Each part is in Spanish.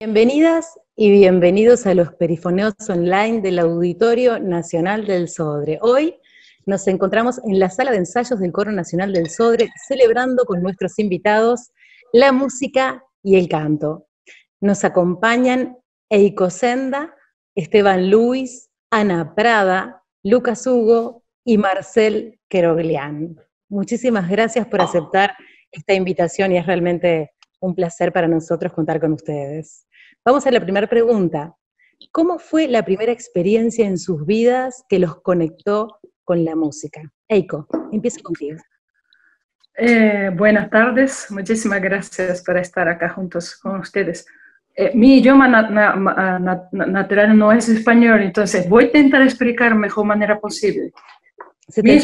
Bienvenidas y bienvenidos a los perifoneos online del Auditorio Nacional del Sodre. Hoy nos encontramos en la sala de ensayos del Coro Nacional del Sodre, celebrando con nuestros invitados la música y el canto. Nos acompañan Eiko Senda, Esteban Luis, Ana Prada, Lucas Hugo y Marcel Queroglián. Muchísimas gracias por aceptar esta invitación y es realmente un placer para nosotros contar con ustedes. Vamos a la primera pregunta. ¿Cómo fue la primera experiencia en sus vidas que los conectó con la música? Eiko, empiezo contigo. Buenas tardes, muchísimas gracias por estar acá juntos con ustedes. Mi idioma natural no es español, entonces voy a intentar explicar de la mejor manera posible. Mi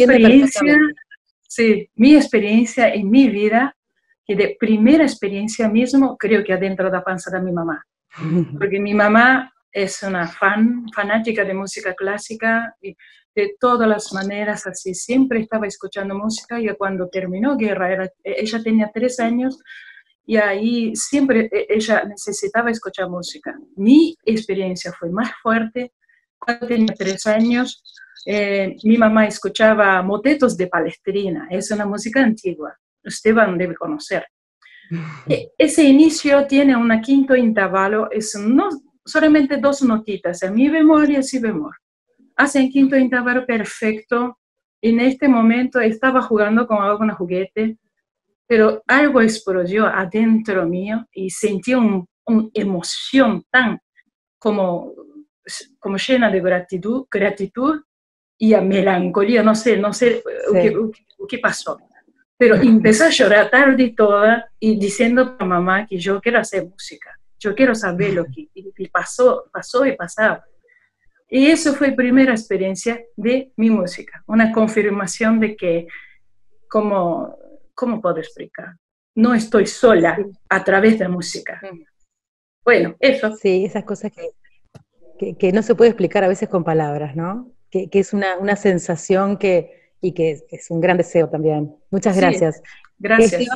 experiencia en mi vida, que de primera experiencia mismo, creo que adentro de la panza de mi mamá. Porque mi mamá es una fanática de música clásica y de todas las maneras, así, siempre estaba escuchando música. Y cuando terminó guerra, ella tenía 3 años y ahí siempre ella necesitaba escuchar música. Mi experiencia fue más fuerte cuando tenía 3 años. Mi mamá escuchaba motetos de Palestrina, es una música antigua, Esteban debe conocer. Ese inicio tiene un quinto intervalo, es solamente 2 notitas, a mi bemol y a si bemol. Hace un quinto intervalo perfecto. En este momento estaba jugando con algún juguete, pero algo explodió adentro mío y sentí una emoción tan como llena de gratitud y a melancolía, no sé qué pasó. Pero empecé a llorar tarde y toda y diciendo a mamá que yo quiero hacer música, yo quiero saber lo que y pasó y pasaba. Y eso fue la primera experiencia de mi música, una confirmación de que, ¿cómo puedo explicar? No estoy sola a través de la música. Bueno, eso. Sí, esas cosas que no se puede explicar a veces con palabras, ¿no? Que es una sensación y que es un gran deseo también. Muchas gracias. Sí, gracias.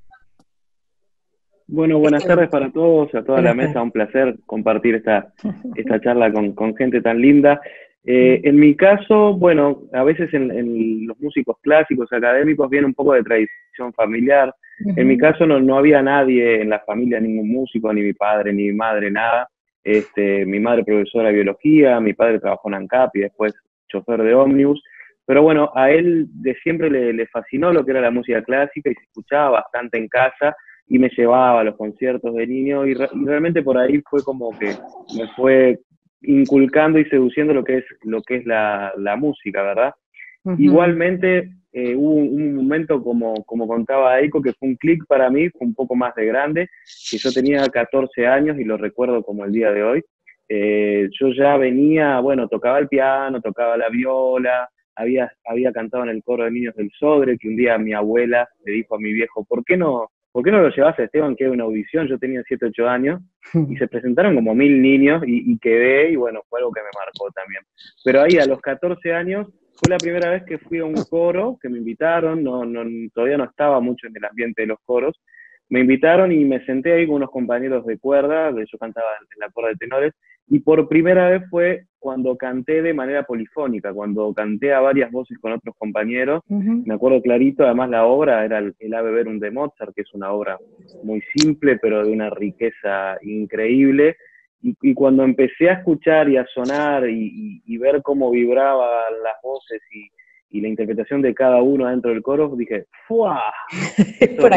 Bueno, buenas tardes para todos, a toda la mesa, un placer compartir esta charla con gente tan linda. En mi caso, bueno, a veces en los músicos clásicos, académicos, viene un poco de tradición familiar. En mi caso no había nadie en la familia, ningún músico, ni mi padre, ni mi madre, nada. Mi madre profesora de biología, mi padre trabajó en ANCAP y después chofer de ómnibus. Pero bueno, a él de siempre le fascinó lo que era la música clásica y se escuchaba bastante en casa y me llevaba a los conciertos de niño y realmente por ahí fue como que me fue inculcando y seduciendo lo que es la música, ¿verdad? Igualmente hubo un momento, como contaba Eiko, que fue un clic para mí, fue un poco más de grande, que yo tenía 14 años y lo recuerdo como el día de hoy. Yo ya venía, bueno, tocaba el piano, tocaba la viola, había cantado en el coro de niños del Sodre, que un día mi abuela le dijo a mi viejo, ¿por qué no lo llevas a Esteban, que era una audición? Yo tenía 7, 8 años, y se presentaron como 1000 niños, y quedé, y bueno, fue algo que me marcó también. Pero ahí, a los 14 años, fue la primera vez que fui a un coro, que me invitaron, todavía no estaba mucho en el ambiente de los coros, me invitaron y me senté ahí con unos compañeros de cuerda, yo cantaba en la cuerda de tenores, y por primera vez fue cuando canté de manera polifónica, cuando canté a varias voces con otros compañeros. Me acuerdo clarito, además la obra era el Ave Verum de Mozart, que es una obra muy simple, pero de una riqueza increíble. Y cuando empecé a escuchar y a sonar y ver cómo vibraban las voces y la interpretación de cada uno dentro del coro, dije, ¡fua! Esto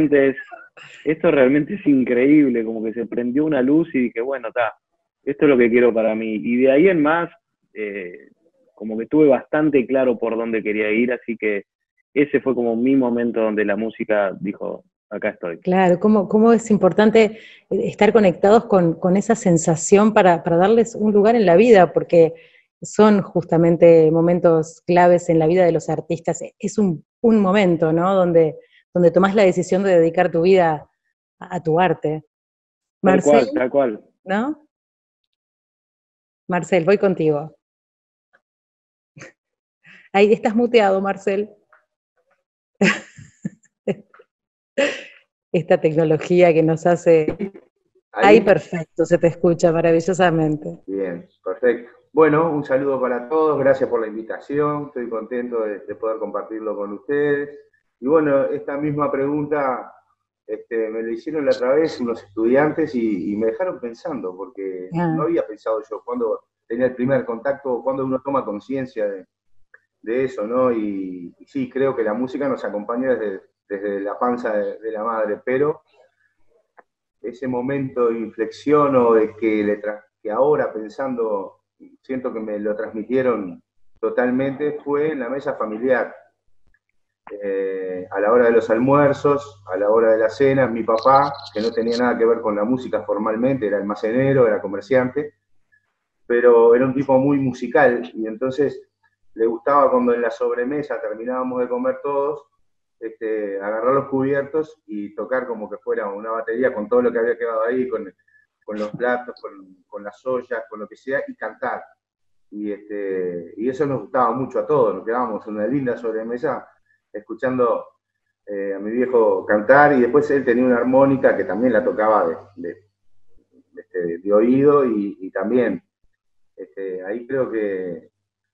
realmente es increíble, como que se prendió una luz y dije, bueno, esto es lo que quiero para mí. Y de ahí en más, como que tuve bastante claro por dónde quería ir, así que ese fue como mi momento donde la música dijo, acá estoy. Claro, cómo es importante estar conectados con esa sensación para darles un lugar en la vida, porque son justamente momentos claves en la vida de los artistas. Es un momento, ¿no? Donde tomás la decisión de dedicar tu vida a tu arte. Marcel, Tal cual. ¿no? Marcel, voy contigo. Ahí estás muteado, Marcel. Esta tecnología que nos hace Ahí perfecto, se te escucha maravillosamente. Bien, perfecto. Bueno, un saludo para todos, gracias por la invitación, estoy contento de poder compartirlo con ustedes. Y bueno, esta misma pregunta me la hicieron la otra vez unos estudiantes y me dejaron pensando, porque no había pensado yo cuando tenía el primer contacto, cuando uno toma conciencia de eso, ¿no? Y sí, creo que la música nos acompaña desde la panza de la madre, pero ese momento de inflexión o de que ahora pensando, siento que me lo transmitieron totalmente, fue en la mesa familiar. A la hora de los almuerzos, a la hora de la cena, mi papá, que no tenía nada que ver con la música formalmente, era almacenero, era comerciante, pero era un tipo muy musical, y entonces le gustaba cuando en la sobremesa terminábamos de comer todos, agarrar los cubiertos y tocar como que fuera una batería con todo lo que había quedado ahí, con los platos, con las ollas, con lo que sea, y cantar. Y eso nos gustaba mucho a todos, nos quedábamos en una linda sobremesa escuchando a mi viejo cantar, y después él tenía una armónica que también la tocaba de oído, y también ahí creo que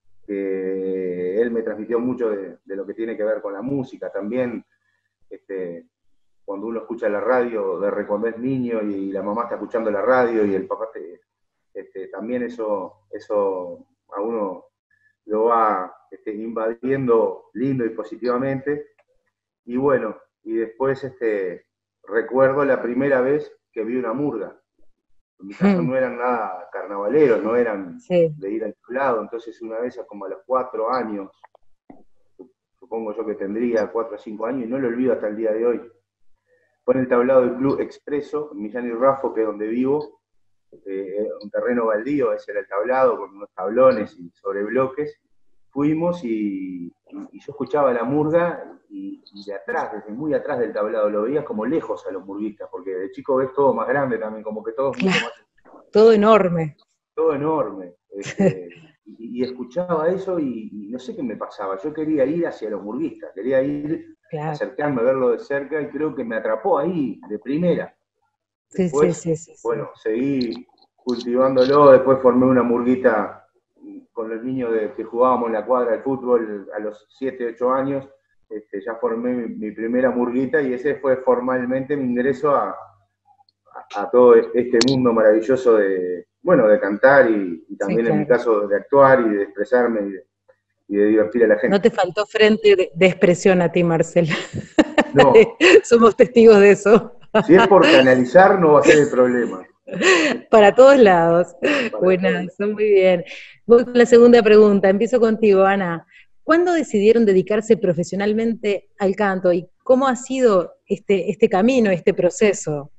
él me transmitió mucho de lo que tiene que ver con la música. También cuando uno escucha la radio, de cuando es niño y la mamá está escuchando la radio y el papá también eso a uno lo va invadiendo lindo y positivamente. Y bueno, y después recuerdo la primera vez que vi una murga. En mi caso no eran nada carnavaleros, no eran de ir al lado. Entonces una vez, como a los 4 años, supongo yo que tendría 4 o 5 años, y no lo olvido hasta el día de hoy, fue en el tablado del Club Expreso, en Millán y Raffo, que es donde vivo, un terreno baldío, ese era el tablado, con unos tablones y sobre bloques. Fuimos y yo escuchaba la murga, y de atrás, desde muy atrás del tablado, lo veías como lejos a los murguistas, porque de chico ves todo más grande también, como que todo mucho más... Todo enorme. Todo enorme. Y escuchaba eso y no sé qué me pasaba. Yo quería ir hacia los murguistas, quería ir, acercarme a verlo de cerca, y creo que me atrapó ahí, de primera. Después, bueno, seguí cultivándolo, después formé una murguita con los niños que jugábamos en la cuadra de fútbol a los 7, 8 años. Ya formé mi primera murguita, y ese fue formalmente mi ingreso a todo este mundo maravilloso de cantar y también en mi caso de actuar y de expresarme y de divertir a la gente. No te faltó frente de expresión a ti, Marcel. No. Somos testigos de eso. Si es por canalizar, no va a ser el problema. Para todos lados. Buenas, muy bien. Voy con la segunda pregunta. Empiezo contigo, Ana. ¿Cuándo decidieron dedicarse profesionalmente al canto y cómo ha sido este camino, este proceso?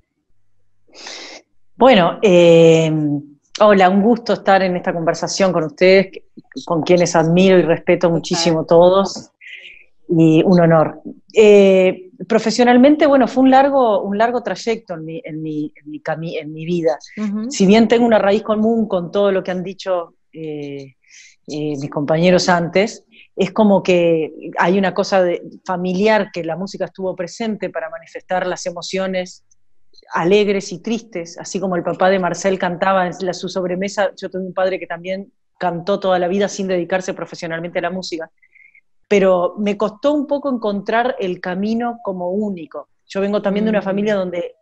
Bueno, hola, un gusto estar en esta conversación con ustedes, con quienes admiro y respeto muchísimo todos, y un honor. Profesionalmente, bueno, fue un largo trayecto en mi vida. Uh-huh. Si bien tengo una raíz común con todo lo que han dicho mis compañeros antes, es como que hay una cosa familiar, que la música estuvo presente para manifestar las emociones alegres y tristes, así como el papá de Marcel cantaba en su sobremesa. Yo tuve un padre que también cantó toda la vida sin dedicarse profesionalmente a la música, pero me costó un poco encontrar el camino como único. Yo vengo también de una familia donde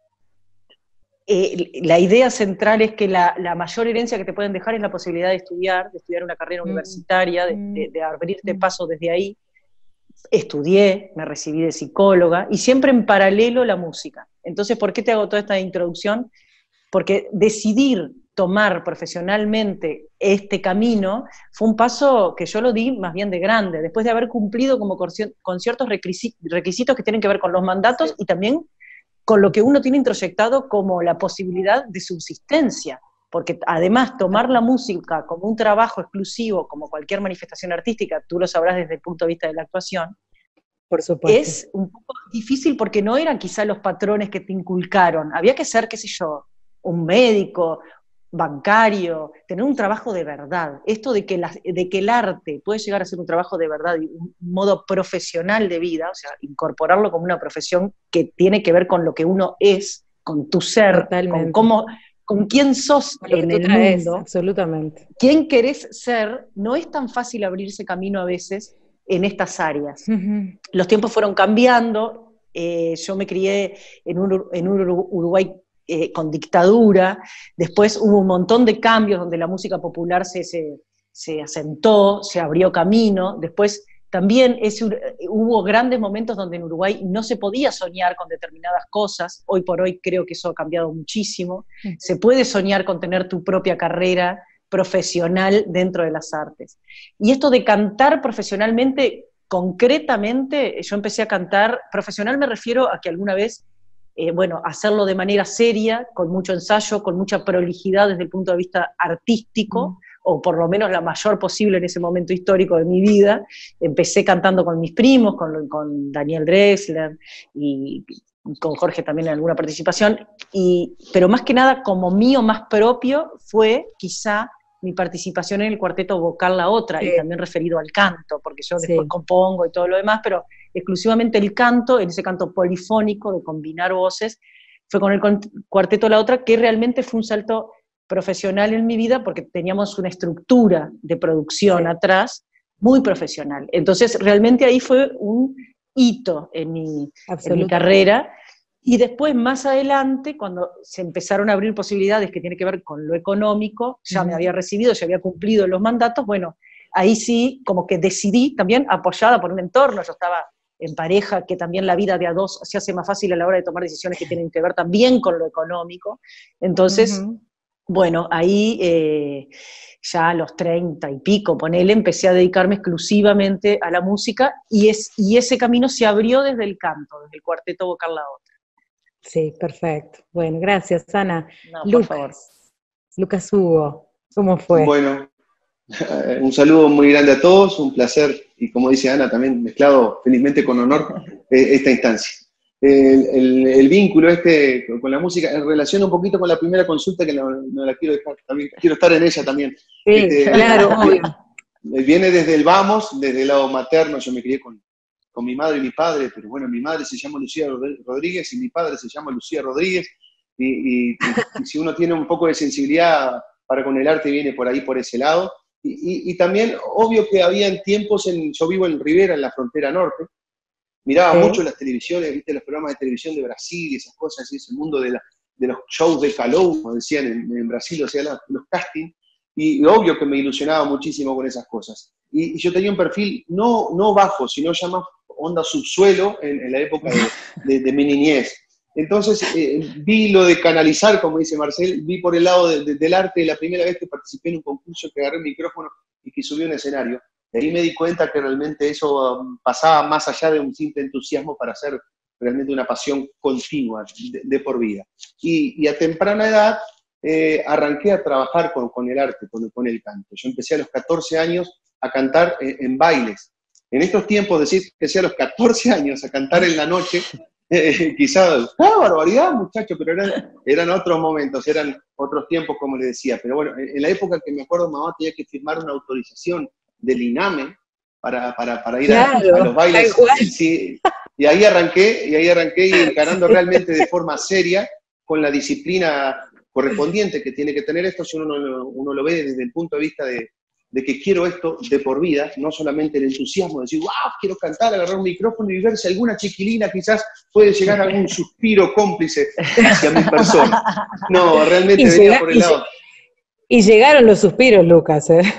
la idea central es que la mayor herencia que te pueden dejar es la posibilidad de estudiar una carrera universitaria, de abrirte paso desde ahí. Estudié, me recibí de psicóloga, y siempre en paralelo la música. Entonces, ¿por qué te hago toda esta introducción? Porque decidir tomar profesionalmente este camino fue un paso que yo lo di más bien de grande, después de haber cumplido como con ciertos requisitos que tienen que ver con los mandatos y también con lo que uno tiene introyectado como la posibilidad de subsistencia, porque además tomar la música como un trabajo exclusivo, como cualquier manifestación artística, tú lo sabrás desde el punto de vista de la actuación, por supuesto, es un poco difícil porque no eran quizá los patrones que te inculcaron. Había que ser, qué sé yo, un médico, bancario, tener un trabajo de verdad. Esto de que el arte puede llegar a ser un trabajo de verdad y un modo profesional de vida, o sea, incorporarlo como una profesión que tiene que ver con lo que uno es, con tu ser, Totalmente. con quién sos Con lo que en tú el traes, mundo, absolutamente. quién querés ser, no es tan fácil abrirse camino a veces en estas áreas. Ujú. Los tiempos fueron cambiando, yo me crié en un Uruguay con dictadura, después hubo un montón de cambios donde la música popular se asentó, se abrió camino, después también hubo grandes momentos donde en Uruguay no se podía soñar con determinadas cosas, hoy por hoy creo que eso ha cambiado muchísimo, se puede soñar con tener tu propia carrera profesional dentro de las artes. Y esto de cantar profesionalmente, concretamente, yo empecé a cantar, profesional me refiero a que alguna vez, hacerlo de manera seria, con mucho ensayo, con mucha prolijidad desde el punto de vista artístico, o por lo menos la mayor posible en ese momento histórico de mi vida. Empecé cantando con mis primos, con Daniel Drexler, y con Jorge también en alguna participación, pero más que nada como mío más propio fue quizá mi participación en el cuarteto vocal La Otra, y también referido al canto, porque yo después compongo y todo lo demás, pero exclusivamente el canto, en ese canto polifónico de combinar voces, fue con el cuarteto La Otra, que realmente fue un salto profesional en mi vida, porque teníamos una estructura de producción atrás muy profesional. Entonces, realmente ahí fue un hito en mi carrera. Y después, más adelante, cuando se empezaron a abrir posibilidades que tienen que ver con lo económico, ya me había recibido, ya había cumplido los mandatos, bueno, ahí sí, como que decidí, también apoyada por un entorno, yo estaba en pareja, que también la vida de a dos se hace más fácil a la hora de tomar decisiones que tienen que ver también con lo económico. Entonces, bueno, ahí ya a los 30 y pico, ponele, empecé a dedicarme exclusivamente a la música, y ese camino se abrió desde el canto, desde el cuarteto vocal La Otra. Sí, perfecto. Bueno, gracias, Ana. No, Lucas, por favor. Lucas Hugo, ¿cómo fue? Bueno, un saludo muy grande a todos, un placer, y como dice Ana, también mezclado felizmente con honor esta instancia. El vínculo con la música, en relación un poquito con la primera consulta, que no la quiero dejar, también quiero estar en ella también. Sí, claro, obvio. Viene desde el vamos, desde el lado materno. Yo me crié con mi madre y mi padre, pero bueno, mi madre se llama Lucía Rodríguez y mi padre se llama Lucía Rodríguez, y si uno tiene un poco de sensibilidad para con el arte, viene por ahí, por ese lado. Y también, obvio que habían tiempos, yo vivo en Rivera, en la frontera norte, miraba mucho las televisiones, viste, los programas de televisión de Brasil y esas cosas, y ese mundo de los shows de calor, como decían en Brasil, o sea, los castings, y obvio que me ilusionaba muchísimo con esas cosas. Y yo tenía un perfil no bajo, sino ya más onda subsuelo en la época de mi niñez. Entonces vi lo de canalizar, como dice Marcel, vi por el lado del arte la primera vez que participé en un concurso, que agarré el micrófono y que subí a un escenario. Y ahí me di cuenta que realmente eso pasaba más allá de un simple entusiasmo para hacer realmente una pasión continua, de por vida. Y a temprana edad arranqué a trabajar con el arte, con el canto. Yo empecé a los 14 años a cantar en bailes. En estos tiempos, decir que sea a los 14 años a cantar en la noche, quizás, barbaridad, muchacho, pero eran otros momentos, eran otros tiempos, como le decía. Pero bueno, en la época que me acuerdo, mamá tenía que firmar una autorización del INAME para ir a los bailes. Sí, y ahí arranqué y encarando realmente de forma seria, con la disciplina correspondiente que tiene que tener esto, si uno lo ve desde el punto de vista de que quiero esto de por vida, no solamente el entusiasmo de decir, wow, quiero cantar, agarrar un micrófono y ver si alguna chiquilina quizás puede llegar a algún suspiro cómplice hacia mi persona. No, realmente venía por el lado. Y llegaron los suspiros, Lucas, ¿eh?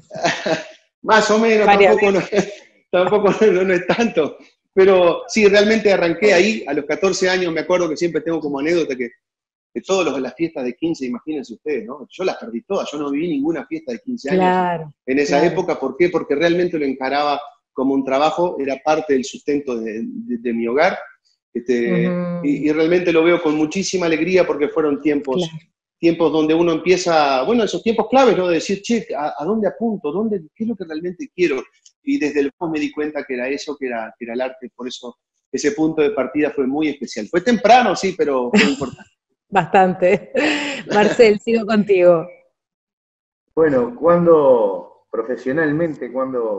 Más o menos, tampoco no es tanto. Pero sí, realmente arranqué ahí, a los 14 años. Me acuerdo que siempre tengo como anécdota que todas las fiestas de 15, imagínense ustedes, ¿no? Yo las perdí todas, yo no viví ninguna fiesta de 15 años en esa época. ¿Por qué? Porque realmente lo encaraba como un trabajo, era parte del sustento de mi hogar, y realmente lo veo con muchísima alegría, porque fueron tiempos donde uno empieza, bueno, esos tiempos claves, ¿no? De decir, che, ¿a dónde apunto? ¿Qué es lo que realmente quiero? Y desde luego me di cuenta que era eso, que era el arte. Por eso ese punto de partida fue muy especial. Fue temprano, sí, pero fue importante. Bastante. Marcel, sigo contigo. Bueno, profesionalmente,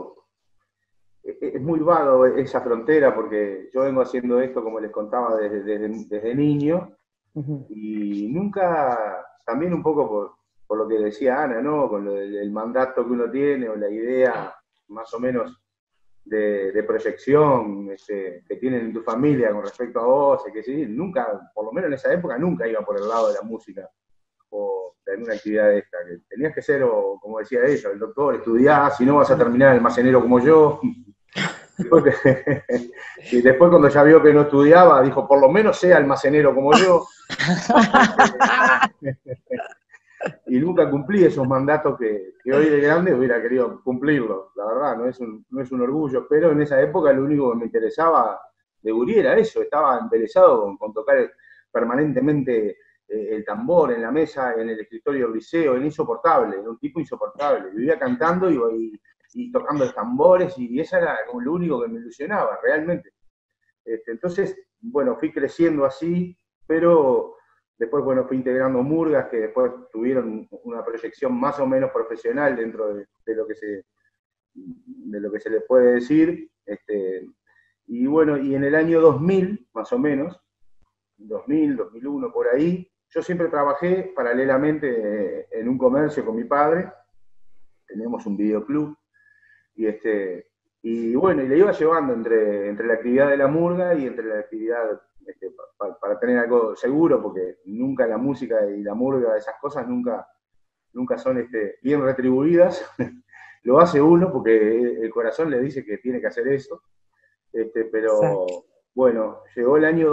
es muy vago esa frontera, porque yo vengo haciendo esto, como les contaba, desde niño, Y nunca, también un poco por lo que decía Ana, ¿no? Con el mandato que uno tiene o la idea más o menos de proyección que tienen en tu familia con respecto a vos, que sí, nunca, por lo menos en esa época, nunca iba por el lado de la música o de alguna actividad de esta. Que tenías que ser, o como decía ella, el doctor, estudiar, si no vas a terminar almacenero como yo. Y después cuando ya vio que no estudiaba, dijo, por lo menos sea almacenero como yo. Y nunca cumplí esos mandatos que hoy de grande hubiera querido cumplirlos, la verdad, no es un orgullo, pero en esa época lo único que me interesaba de gurí era eso, estaba embelesado con tocar permanentemente el tambor en la mesa, en el escritorio del liceo, era insoportable, era un tipo insoportable, vivía cantando y tocando los tambores, y eso era como lo único que me ilusionaba, realmente. Entonces, bueno, fui creciendo así, pero después, bueno, fui integrando murgas que después tuvieron una proyección más o menos profesional dentro de lo que se le puede decir. Y bueno, y en el año 2000, más o menos, 2000, 2001, por ahí, yo siempre trabajé paralelamente en un comercio con mi padre, teníamos un videoclub, y bueno, y le iba llevando entre la actividad de la murga y entre la actividad para tener algo seguro, porque nunca la música y la murga, esas cosas nunca son bien retribuidas. Lo hace uno porque el corazón le dice que tiene que hacer eso. Pero bueno, llegó el año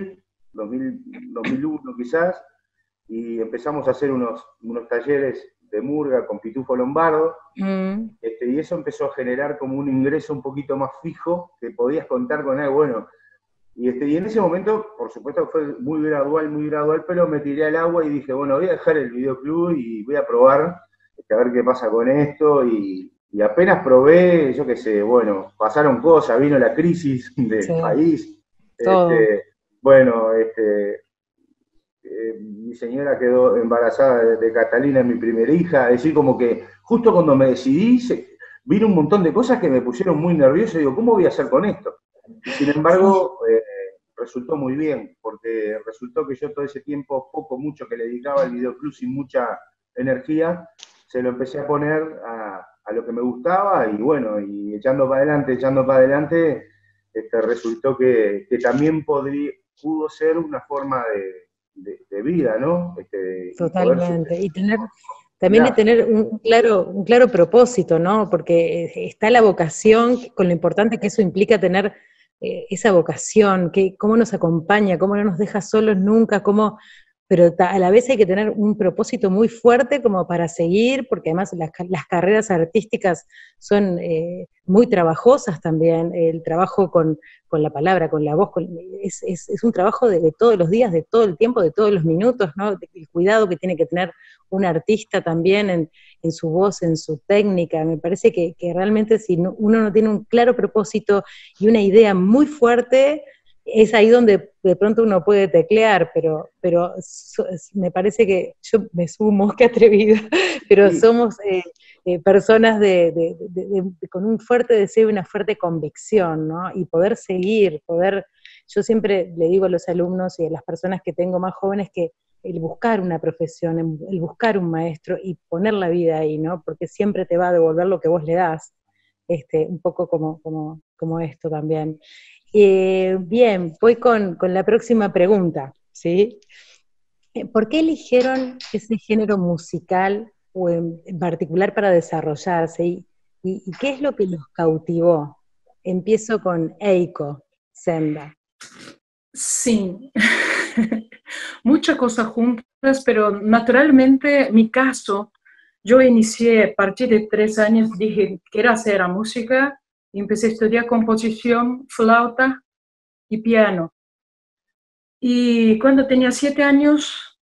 2001 quizás, y empezamos a hacer unos talleres de murga con Pitufo Lombardo, y eso empezó a generar como un ingreso un poquito más fijo, que podías contar con algo bueno. Y en ese momento, por supuesto, fue muy gradual, pero me tiré al agua y dije, bueno, voy a dejar el videoclub y voy a probar, a ver qué pasa con esto, y apenas probé, yo qué sé, bueno, pasaron cosas, vino la crisis del país, bueno, mi señora quedó embarazada de Catalina, mi primera hija, es decir, como que justo cuando me decidí, vino un montón de cosas que me pusieron muy nervioso, y digo, ¿cómo voy a hacer con esto? Y sin embargo, resultó muy bien, porque resultó que yo todo ese tiempo, mucho que le dedicaba al videoclub sin mucha energía, se lo empecé a poner a lo que me gustaba, y bueno, y echando para adelante, resultó que también pudo ser una forma de vida, ¿no? Totalmente. Y también de tener un claro propósito, ¿no? Porque está la vocación, con lo importante que eso implica tener esa vocación, cómo nos acompaña, cómo no nos deja solos nunca, pero a la vez hay que tener un propósito muy fuerte como para seguir, porque además las carreras artísticas son muy trabajosas también, el trabajo con la palabra, con la voz, es un trabajo de todos los días, de todo el tiempo, de todos los minutos, ¿no? El cuidado que tiene que tener un artista también en su voz, en su técnica. Me parece que realmente si uno no tiene un claro propósito y una idea muy fuerte, es ahí donde de pronto uno puede teclear, pero me parece que yo me sumo, qué atrevida, pero somos personas con un fuerte deseo y una fuerte convicción, ¿no? Y poder seguir, yo siempre le digo a los alumnos y a las personas que tengo más jóvenes que el buscar una profesión, el buscar un maestro y poner la vida ahí, ¿no? Porque siempre te va a devolver lo que vos le das, un poco como esto también. Bien, voy con la próxima pregunta, ¿sí? ¿Por qué eligieron ese género musical o en particular para desarrollarse? ¿Y qué es lo que los cautivó? Empiezo con Eiko Senda. Sí, muchas cosas juntas, pero naturalmente mi caso, yo inicié a partir de 3 años, dije, quiero hacer la música, y empecé a estudiar composición, flauta y piano. Y cuando tenía 7 años,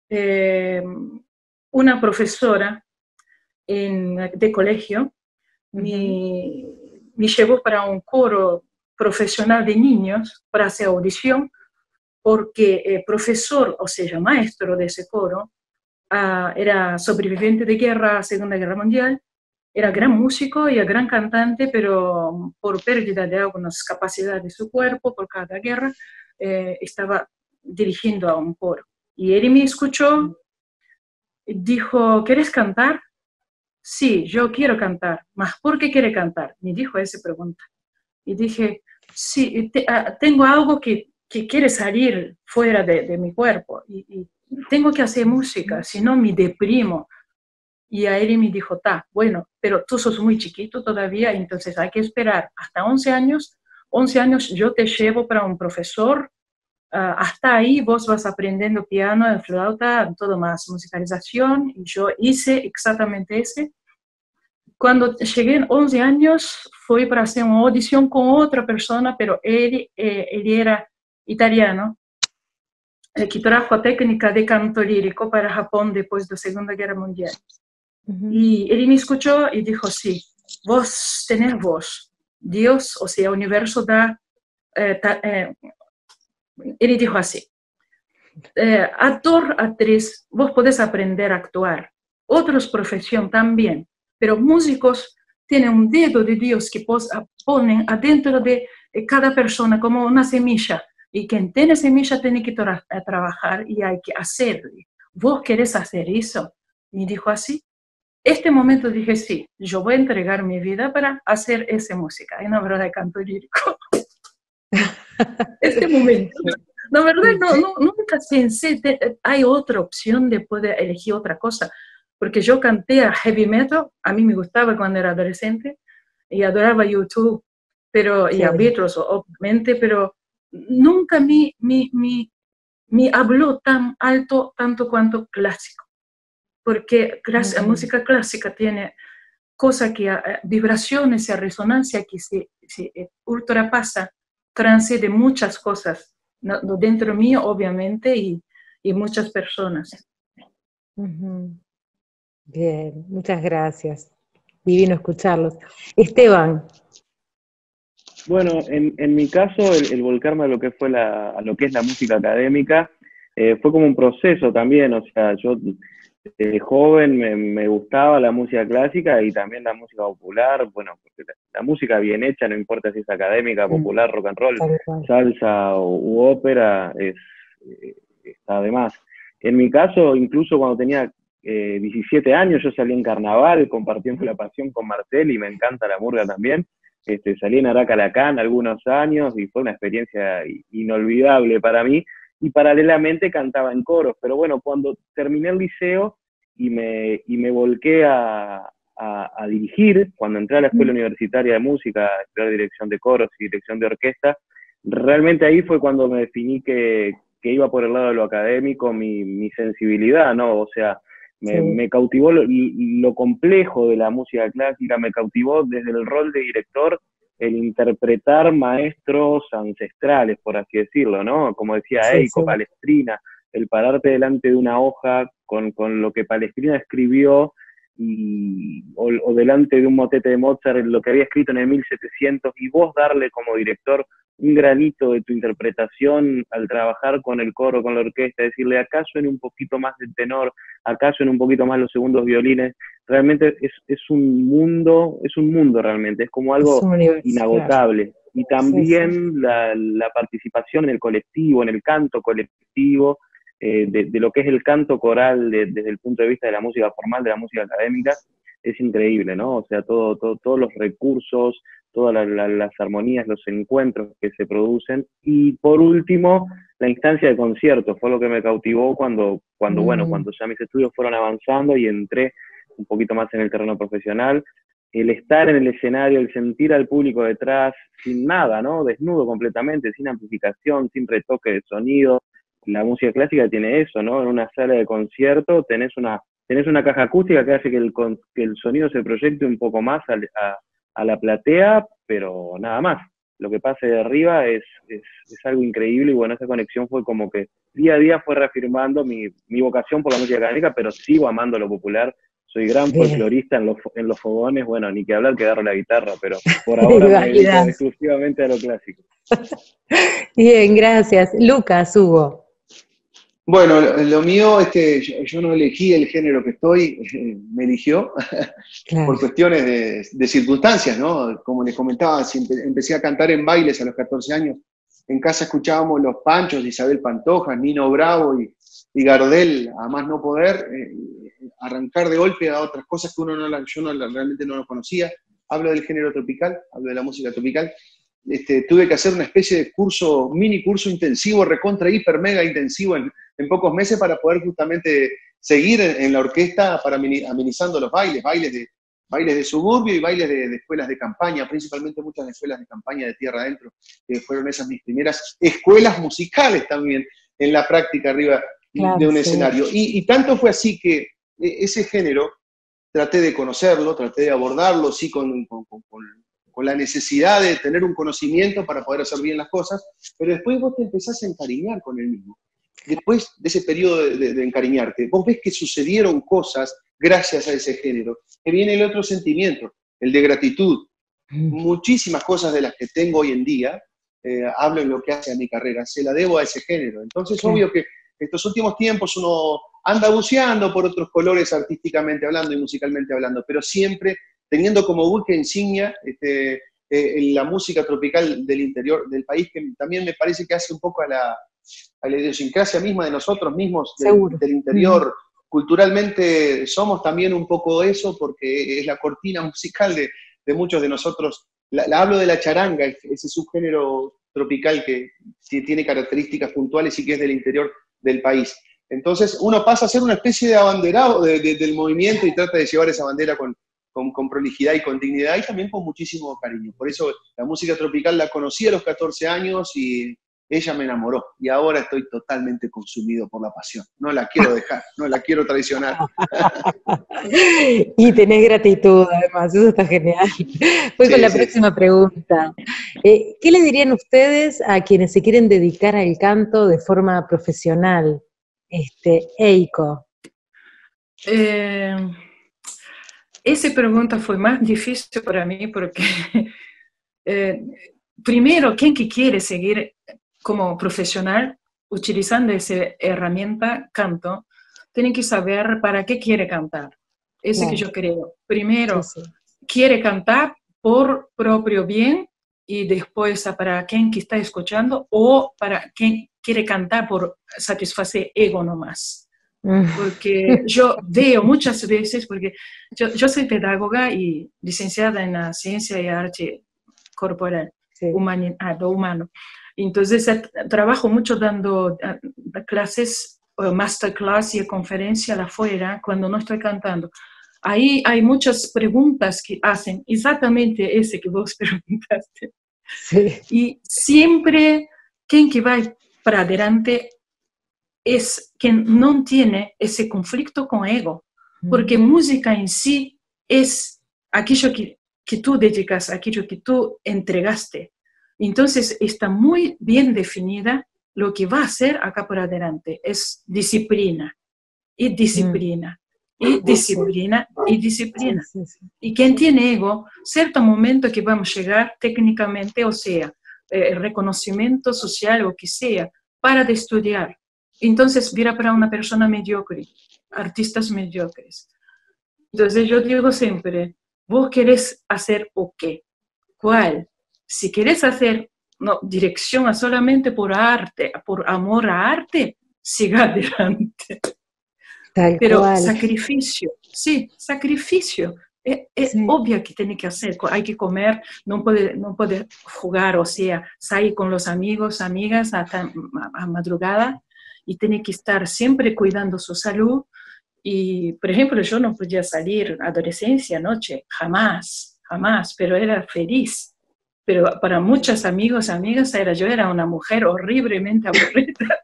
una profesora de colegio me llevó para un coro profesional de niños para hacer audición, porque el profesor, o sea, maestro de ese coro, era sobreviviente de guerra, Segunda Guerra Mundial, era gran músico y gran cantante, pero por pérdida de algunas capacidades de su cuerpo, por cada guerra, estaba dirigiendo a un coro. Y él me escuchó y dijo, ¿quieres cantar? Sí, yo quiero cantar. ¿Mas por qué quiere cantar? Me dijo esa pregunta. Y dije, sí, tengo algo que quiere salir fuera de mi cuerpo y tengo que hacer música, si no me deprimo. Y a él me dijo, bueno, pero tú sos muy chiquito todavía, entonces hay que esperar hasta 11 años. 11 años yo te llevo para un profesor, hasta ahí vos vas aprendiendo piano, flauta, todo más, musicalización, y yo hice exactamente ese. Cuando llegué en 11 años, fui para hacer una audición con otra persona, pero él era italiano, que trajo técnica de canto lírico para Japón después de la Segunda Guerra Mundial. Y él me escuchó y dijo, sí, vos tenés voz. Dios, o sea, el universo da... él dijo así, actor, actriz, vos podés aprender a actuar. Otros profesión también, pero músicos tienen un dedo de Dios que ponen adentro de cada persona como una semilla. Y quien tiene semilla tiene que trabajar y hay que hacerlo. ¿Vos querés hacer eso? Me dijo así. Este momento dije, sí, yo voy a entregar mi vida para hacer esa música. Y no, verdad, de canto lírico. Este momento. La verdad, nunca pensé, hay otra opción de poder elegir otra cosa. Porque yo canté a heavy metal, a mí me gustaba cuando era adolescente, y adoraba YouTube, pero, y a Beatles, obviamente, pero nunca me habló tan alto, tanto cuanto clásico. Porque música clásica tiene cosas que, vibraciones y resonancia que se ultrapasa, transcende muchas cosas, ¿no? Dentro mío, obviamente, y muchas personas. Bien, muchas gracias. Divino escucharlos. Esteban. Bueno, en mi caso, el volcarme a lo que fue a lo que es la música académica, fue como un proceso también. O sea, yo de joven me gustaba la música clásica y también la música popular. Bueno, porque la música bien hecha, no importa si es académica, popular, rock and roll, salsa u ópera, está de más. En mi caso, incluso cuando tenía 17 años, yo salí en carnaval compartiendo la pasión con Marcel y me encanta la murga también. Salí en Aracalacán algunos años y fue una experiencia inolvidable para mí. Y paralelamente cantaba en coros. Pero bueno, cuando terminé el liceo y me volqué a dirigir, cuando entré a la Escuela Universitaria de Música, a estudiar dirección de coros y dirección de orquesta, realmente ahí fue cuando me definí que iba por el lado de lo académico, mi sensibilidad, ¿no? O sea, me cautivó lo complejo de la música clásica, me cautivó desde el rol de director el interpretar maestros ancestrales, por así decirlo, ¿no? Como decía Eiko, Palestrina, el pararte delante de una hoja con lo que Palestrina escribió, o delante de un motete de Mozart, lo que había escrito en el 1700, y vos darle como director un granito de tu interpretación al trabajar con el coro, con la orquesta, decirle acá suene un poquito más del tenor, acá suene un poquito más los segundos violines. Realmente es un mundo realmente, es como algo inagotable. Claro. Y también la participación en el colectivo, en el canto colectivo, de lo que es el canto coral desde el punto de vista de la música formal, de la música académica, es increíble, ¿no? O sea, todos los recursos, todas las armonías, los encuentros que se producen. Y por último, la instancia de conciertos fue lo que me cautivó cuando ya mis estudios fueron avanzando y entré un poquito más en el terreno profesional. El estar en el escenario, el sentir al público detrás, sin nada, ¿no? Desnudo completamente, sin amplificación, sin retoque de sonido. La música clásica tiene eso, ¿no? En una sala de concierto tenés una caja acústica que hace que el sonido se proyecte un poco más a la platea, pero nada más. Lo que pase de arriba es algo increíble, y bueno, esa conexión fue como que día a día fue reafirmando mi vocación por la música académica, pero sigo amando lo popular. Soy gran folclorista en los fogones, bueno, ni que hablar que agarro la guitarra, pero por ahora me dedico exclusivamente a lo clásico. Bien, gracias. Lucas, Hugo. Bueno, lo mío, yo no elegí el género que estoy, me eligió, claro, por cuestiones de circunstancias, ¿no? Como les comentaba, empecé a cantar en bailes a los 14 años. En casa escuchábamos Los Panchos, Isabel Pantoja, Nino Bravo, y y Gardel a más no poder, arrancar de golpe a otras cosas que realmente no lo conocía. Hablo del género tropical, hablo de la música tropical. Tuve que hacer una especie de curso, mini curso intensivo, recontra, hiper, mega intensivo en pocos meses para poder justamente seguir en la orquesta para amenizando los bailes de suburbio y bailes de escuelas de campaña, principalmente muchas escuelas de campaña de tierra adentro, que fueron esas mis primeras escuelas musicales también en la práctica arriba de un escenario. Y tanto fue así que ese género traté de conocerlo, traté de abordarlo, sí, con la necesidad de tener un conocimiento para poder hacer bien las cosas, pero después vos te empezás a encariñar con el mismo. Después de ese periodo de encariñarte, vos ves que sucedieron cosas gracias a ese género, que viene el otro sentimiento, el de gratitud. Muchísimas cosas de las que tengo hoy en día, hablo en lo que hace a mi carrera, se la debo a ese género. Entonces, obvio que estos últimos tiempos uno anda buceando por otros colores artísticamente hablando y musicalmente hablando, pero siempre teniendo como buque insignia la música tropical del interior del país, que también me parece que hace un poco a la idiosincrasia misma de nosotros mismos, del interior. Culturalmente somos también un poco eso, porque es la cortina musical de muchos de nosotros. Hablo de la charanga, ese subgénero tropical que tiene características puntuales y que es del interior del país. Entonces uno pasa a ser una especie de abanderado del movimiento y trata de llevar esa bandera con prolijidad y con dignidad y también con muchísimo cariño. Por eso la música tropical la conocí a los 14 años y ella me enamoró. Y ahora estoy totalmente consumido por la pasión. No la quiero dejar, no la quiero traicionar. Y tenés gratitud, además, eso está genial. Voy con la próxima pregunta. ¿Qué le dirían ustedes a quienes se quieren dedicar al canto de forma profesional? Eiko. Esa pregunta fue más difícil para mí porque, primero, ¿quién que quiere seguir como profesional utilizando esa herramienta canto? Tiene que saber para qué quiere cantar. Eso es que yo creo. Primero, quiere cantar por propio bien y después para quien que está escuchando o para quien quiere cantar por satisfacer ego nomás. Porque yo veo muchas veces, porque yo soy pedagoga y licenciada en la ciencia y arte corporal, lo humano. Entonces trabajo mucho dando clases, masterclass y conferencias afuera cuando no estoy cantando. Ahí hay muchas preguntas que hacen exactamente ese que vos preguntaste. Y siempre quien que va para adelante es quien no tiene ese conflicto con ego, porque música en sí es aquello que tú dedicas, aquello que tú entregaste. Entonces está muy bien definida lo que va a hacer acá por adelante. Es disciplina, y disciplina, y disciplina, y disciplina. Y quien tiene ego, cierto momento que vamos a llegar técnicamente, o sea, reconocimiento social o que sea, para de estudiar. Entonces vira para una persona mediocre, artistas mediocres. Entonces yo digo siempre, ¿vos querés hacer o qué? ¿Cuál? Si querés hacer dirección a solamente por arte, por amor a arte, siga adelante. Tal Pero cual. sacrificio, sí, sacrificio. Es obvio que tiene que hacer, hay que comer, no puede jugar, o sea, salir con los amigos, amigas a madrugada, y tiene que estar siempre cuidando su salud. Y, por ejemplo, yo no podía salir adolescencia, noche, jamás, pero era feliz. Pero para muchos amigos, amigas, yo era una mujer horriblemente aburrida.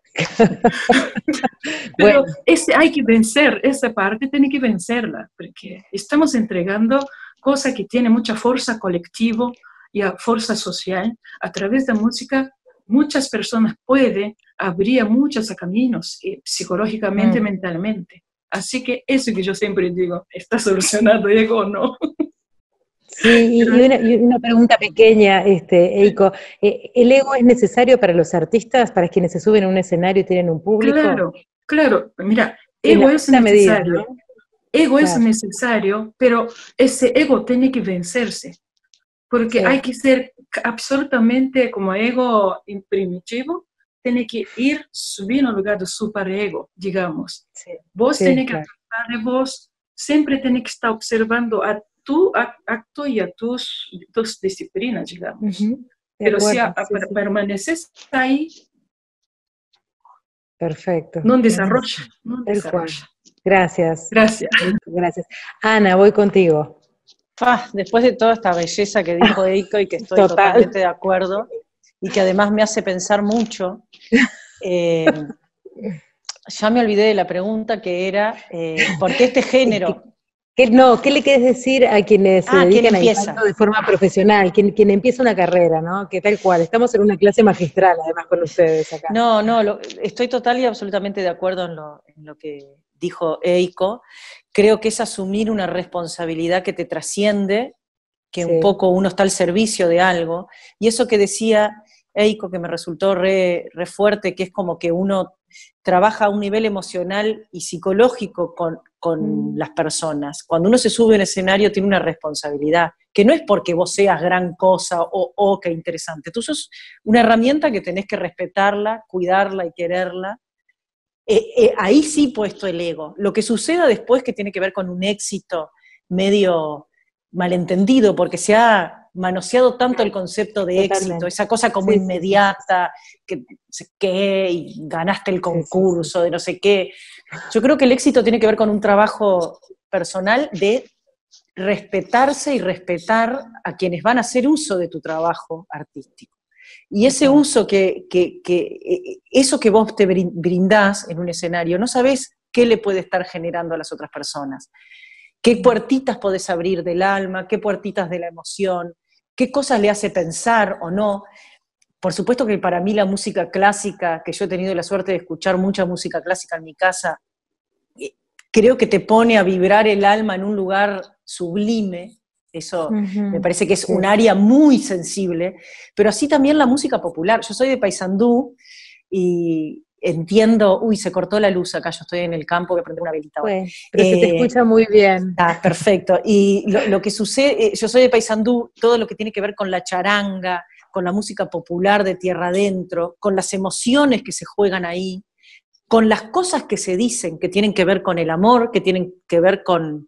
Pero hay que vencer, esa parte tiene que vencerla, porque estamos entregando cosas que tienen mucha fuerza colectiva y fuerza social. A través de música, muchas personas pueden abrir muchos caminos, psicológicamente, mentalmente. Así que eso que yo siempre digo, ¿está solucionado ego o no? Sí, y una pregunta pequeña, Eiko. ¿El ego es necesario para los artistas, para quienes se suben a un escenario y tienen un público? Claro. Mira, ego es necesario. Medida, ¿no? Ego es necesario, pero ese ego tiene que vencerse. Porque hay que ser absolutamente como ego primitivo tiene que ir subiendo al lugar de superego, digamos. Sí, Vos sí, tenés que claro. tratar de vos, siempre tenés que estar observando a tu acto y a tus disciplinas, digamos. Ujú, de Pero si acuerdo, sí, sí. permaneces ahí, Perfecto. no Buenísimo. desarrolla, no Tal cual. desarrolla. Gracias. Gracias. Gracias. Ana, voy contigo. Después de toda esta belleza que dijo Eiko y que estoy Total. totalmente de acuerdo, y que además me hace pensar mucho, ya me olvidé de la pregunta que era, ¿por qué este género? ¿Qué le quieres decir a quienes se ¿quién dedican al empieza? canto de forma profesional? Quien empieza una carrera, ¿no? Que tal cual. Estamos en una clase magistral, además, con ustedes acá. No, estoy total y absolutamente de acuerdo en lo que dijo Eiko. Creo que es asumir una responsabilidad que te trasciende, que un poco uno está al servicio de algo, y eso que decía Eiko, que me resultó re fuerte, que es como que uno trabaja a un nivel emocional y psicológico con las personas. Cuando uno se sube al escenario tiene una responsabilidad, que no es porque vos seas gran cosa o qué interesante, tú sos una herramienta que tenés que respetarla, cuidarla y quererla. Ahí sí puesto el ego. Lo que suceda después, que tiene que ver con un éxito medio malentendido, porque se ha manoseado tanto el concepto de éxito, esa cosa como inmediata, que y ganaste el concurso de no sé qué. Yo creo que el éxito tiene que ver con un trabajo personal de respetarse y respetar a quienes van a hacer uso de tu trabajo artístico. Y ese uso eso que vos te brindás en un escenario, no sabés qué le puede estar generando a las otras personas. Qué puertitas podés abrir del alma, qué puertitas de la emoción, qué cosas le hace pensar o no. Por supuesto que para mí la música clásica, que yo he tenido la suerte de escuchar mucha música clásica en mi casa, creo que te pone a vibrar el alma en un lugar sublime. Eso me parece que es un área muy sensible, pero así también la música popular. Yo soy de Paysandú y entiendo, se cortó la luz acá, yo estoy en el campo que prende una velita ahora. Pero se te escucha muy bien. Perfecto. Y lo que sucede, yo soy de Paysandú, todo lo que tiene que ver con la charanga, con la música popular de tierra adentro, con las emociones que se juegan ahí, con las cosas que se dicen, que tienen que ver con el amor, que tienen que ver con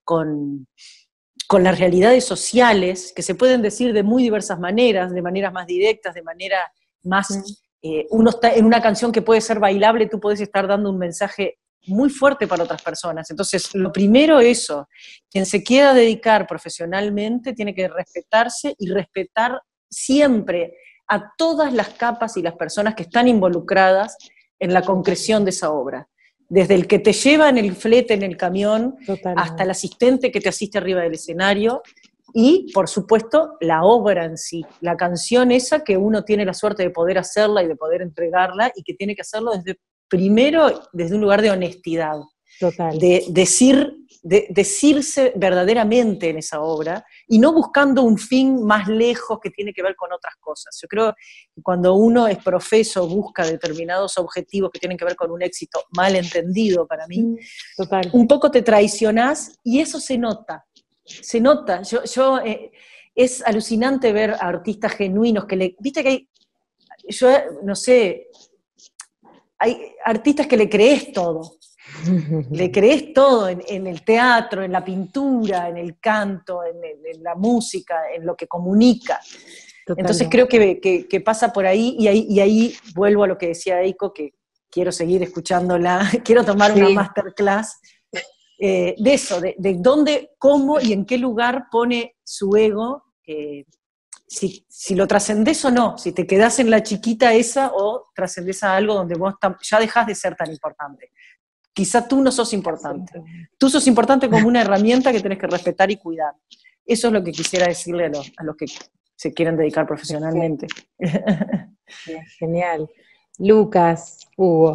las realidades sociales, que se pueden decir de muy diversas maneras, de maneras más directas, de manera más... uno está en una canción que puede ser bailable, tú puedes estar dando un mensaje muy fuerte para otras personas. Entonces, lo primero eso, quien se quiera dedicar profesionalmente tiene que respetarse y respetar siempre a todas las capas y las personas que están involucradas en la concreción de esa obra. Desde el que te lleva en el flete, en el camión, hasta el asistente que te asiste arriba del escenario, y, por supuesto, la obra en sí, la canción esa que uno tiene la suerte de poder hacerla y de poder entregarla, y que tiene que hacerlo primero desde un lugar de honestidad, de decirse verdaderamente en esa obra, y no buscando un fin más lejos que tiene que ver con otras cosas. Yo creo que cuando uno es profeso, busca determinados objetivos que tienen que ver con un éxito mal entendido para mí, un poco te traicionás, y eso se nota. Se nota. Es alucinante ver a artistas genuinos viste que hay, yo no sé, hay artistas que le crees todo. Le crees todo en el teatro, en la pintura, en el canto, en la música, en lo que comunica. Entonces creo que pasa por ahí, y ahí vuelvo a lo que decía Eiko, que quiero seguir escuchándola, quiero tomar una masterclass de eso, de dónde, cómo y en qué lugar pone su ego, si lo trascendés o no, si te quedás en la chiquita esa o trascendés a algo donde vos ya dejás de ser tan importante. Quizá tú no sos importante. Tú sos importante como una herramienta que tenés que respetar y cuidar. Eso es lo que quisiera decirle a los que se quieren dedicar profesionalmente. Genial. Lucas Hugo.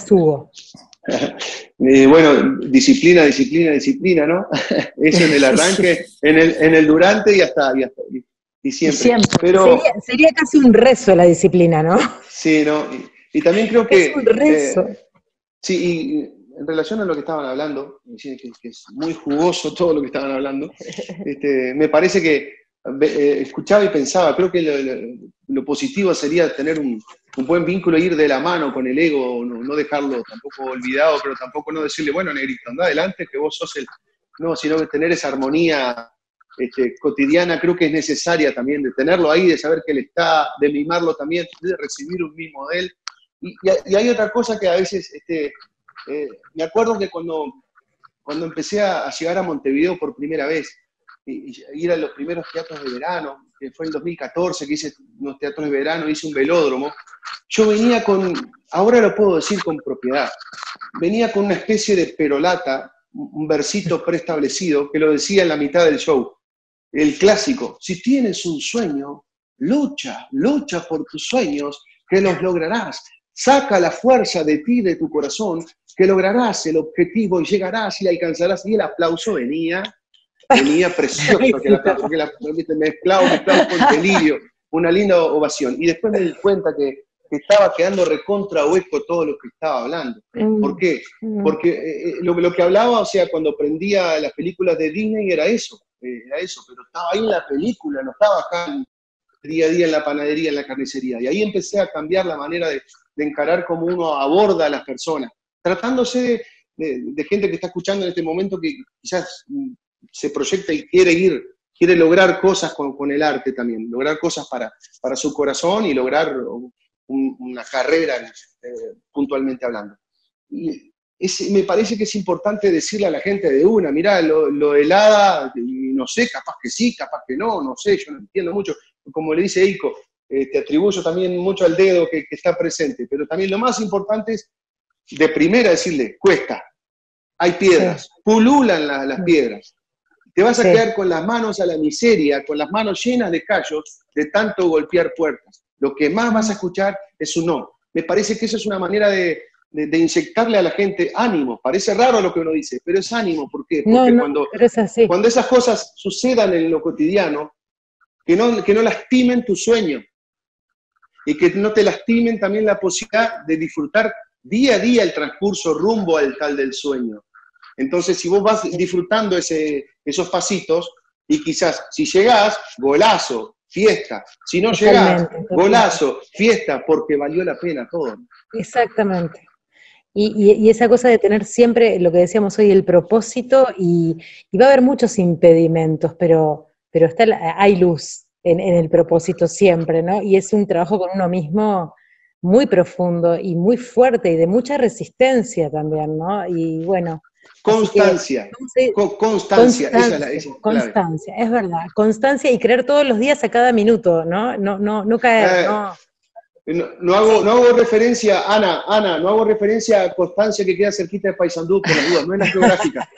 Bueno, disciplina, ¿no? Eso en el arranque, en el durante y siempre. Pero, sería casi un rezo la disciplina, ¿no? Sí, ¿no? Y también creo que... Es un rezo. Sí, y en relación a lo que estaban hablando, que es muy jugoso todo lo que estaban hablando, me parece que escuchaba y pensaba, creo que lo positivo sería tener un un buen vínculo, ir de la mano con el ego, no dejarlo tampoco olvidado, pero tampoco no decirle, bueno, negrito, anda adelante, que vos sos el... No, sino que tener esa armonía cotidiana creo que es necesaria también, de tenerlo ahí, de saber que él está, de mimarlo también, de recibir un mimo de él. Y hay otra cosa que a veces, me acuerdo que cuando empecé a llegar a Montevideo por primera vez, y ir a los primeros teatros de verano, que fue en 2014, que hice unos teatros de verano, hice un velódromo, yo venía ahora lo puedo decir con propiedad, venía con una especie de perolata, un versito preestablecido, que lo decía en la mitad del show, el clásico: si tienes un sueño, lucha por tus sueños, que los lograrás. Saca la fuerza de ti, de tu corazón, que lograrás el objetivo y llegarás y alcanzarás. Y el aplauso venía precioso, porque mezclado con delirio, una linda ovación. Y después me di cuenta que estaba quedando recontra hueco todo lo que estaba hablando. ¿Por qué? Porque lo que hablaba, o sea, cuando prendía las películas de Disney era eso, pero estaba ahí en la película, no estaba acá día a día en la panadería, en la carnicería. Y ahí empecé a cambiar la manera de encarar cómo uno aborda a las personas, tratándose de gente que está escuchando en este momento que quizás se proyecta y quiere lograr cosas con el arte también, lograr cosas para su corazón y lograr una carrera puntualmente hablando. Y me parece que es importante decirle a la gente de una, mirá, lo helada, no sé, capaz que sí, capaz que no sé, yo no entiendo mucho. Como le dice Eiko, te atribuyo también mucho al dedo que está presente, pero también lo más importante es de primera decirle, cuesta, hay piedras, pululan las piedras. Te vas a quedar con las manos a la miseria, con las manos llenas de callos, de tanto golpear puertas. Lo que más vas a escuchar es un no. Me parece que eso es una manera de inyectarle a la gente ánimo. Parece raro lo que uno dice, pero es ánimo. ¿Por qué? Porque cuando esas cosas sucedan en lo cotidiano, que no lastimen tu sueño y que no te lastimen también la posibilidad de disfrutar día a día el transcurso rumbo al tal del sueño. Entonces, si vos vas disfrutando esos pasitos, y quizás si llegás, golazo, fiesta. Si no llegás, golazo, fiesta, porque valió la pena todo. Exactamente. Y esa cosa de tener siempre, lo que decíamos hoy, el propósito, y va a haber muchos impedimentos, pero hay luz en el propósito siempre, ¿no? Y es un trabajo con uno mismo muy profundo y muy fuerte y de mucha resistencia también, ¿no? Y bueno. Constancia, constancia, esa es constancia, es verdad. Constancia y creer todos los días a cada minuto, ¿no? No caer, no. No hago referencia, Ana, no hago referencia a Constancia que queda cerquita de Paysandú, por las dudas, no es la geográfica.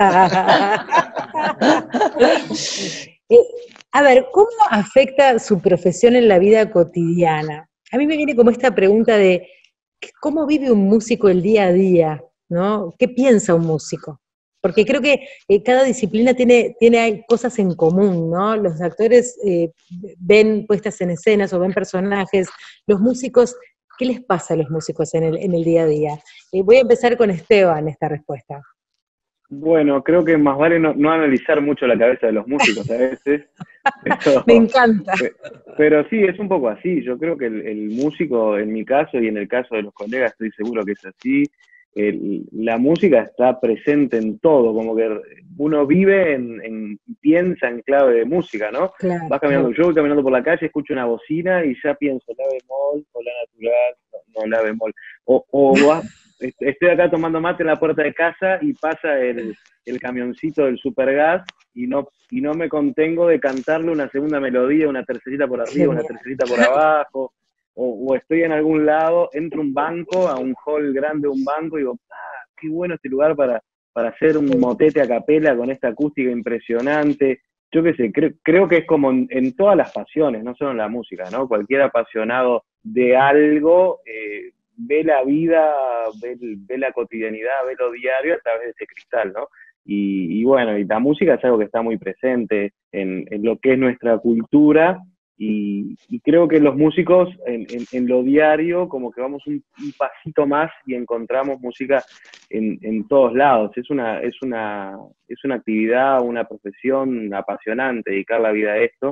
A ver, ¿cómo afecta su profesión en la vida cotidiana? A mí me viene como esta pregunta de, ¿cómo vive un músico el día a día? ¿No? ¿Qué piensa un músico? Porque creo que cada disciplina tiene cosas en común, ¿no? Los actores ven puestas en escenas o ven personajes, los músicos, ¿qué les pasa a los músicos en el día a día? Voy a empezar con Esteban esta respuesta. Bueno, creo que más vale no analizar mucho la cabeza de los músicos a veces. Me encanta. Pero sí, es un poco así. Yo creo que el músico, en mi caso y en el caso de los colegas, estoy seguro que es así. La música está presente en todo, como que uno vive piensa en clave de música, ¿no? Claro, vas caminando, yo voy caminando por la calle, escucho una bocina y ya pienso la bemol o la natural, no la bemol. Estoy acá tomando mate en la puerta de casa y pasa el camioncito del Supergas y no me contengo de cantarle una segunda melodía, una tercerita por arriba, una tercerita por abajo. O estoy en algún lado, entro a un banco, a un hall grande de un banco, y digo, qué bueno este lugar para hacer un motete a capela con esta acústica impresionante. Yo qué sé, creo que es como en todas las pasiones, no solo en la música, ¿no? Cualquier apasionado de algo ve la vida, ve la cotidianidad, ve lo diario a través de ese cristal, ¿no? Y bueno, y la música es algo que está muy presente en lo que es nuestra cultura. Y creo que los músicos en lo diario como que vamos un pasito más y encontramos música en todos lados. Es una actividad, una profesión apasionante, dedicar la vida a esto.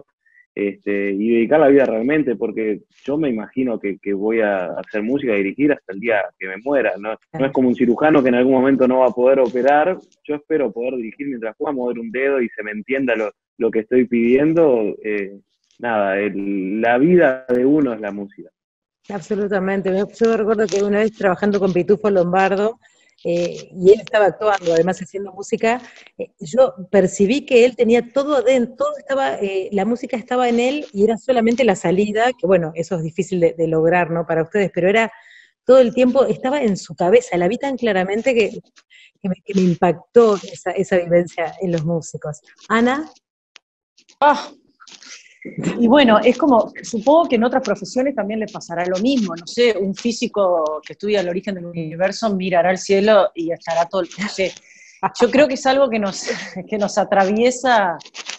y dedicar la vida realmente, porque yo me imagino que voy a hacer música, a dirigir hasta el día que me muera, ¿no? No es como un cirujano que en algún momento no va a poder operar. Yo espero poder dirigir mientras pueda mover un dedo y se me entienda lo que estoy pidiendo. Nada, la vida de uno es la música. Absolutamente. Yo recuerdo que una vez trabajando con Pitufo Lombardo, y él estaba actuando, además haciendo música, yo percibí que él tenía todo adentro, todo estaba, la música estaba en él y era solamente la salida, que bueno, eso es difícil de lograr, ¿no? Para ustedes, pero era todo el tiempo, estaba en su cabeza, la vi tan claramente que me impactó esa vivencia en los músicos. Ana. Ah, y bueno, es como, supongo que en otras profesiones también le pasará lo mismo, no sé, un físico que estudia el origen del universo mirará al cielo y estará todo, no sé, yo creo que es algo que nos atraviesa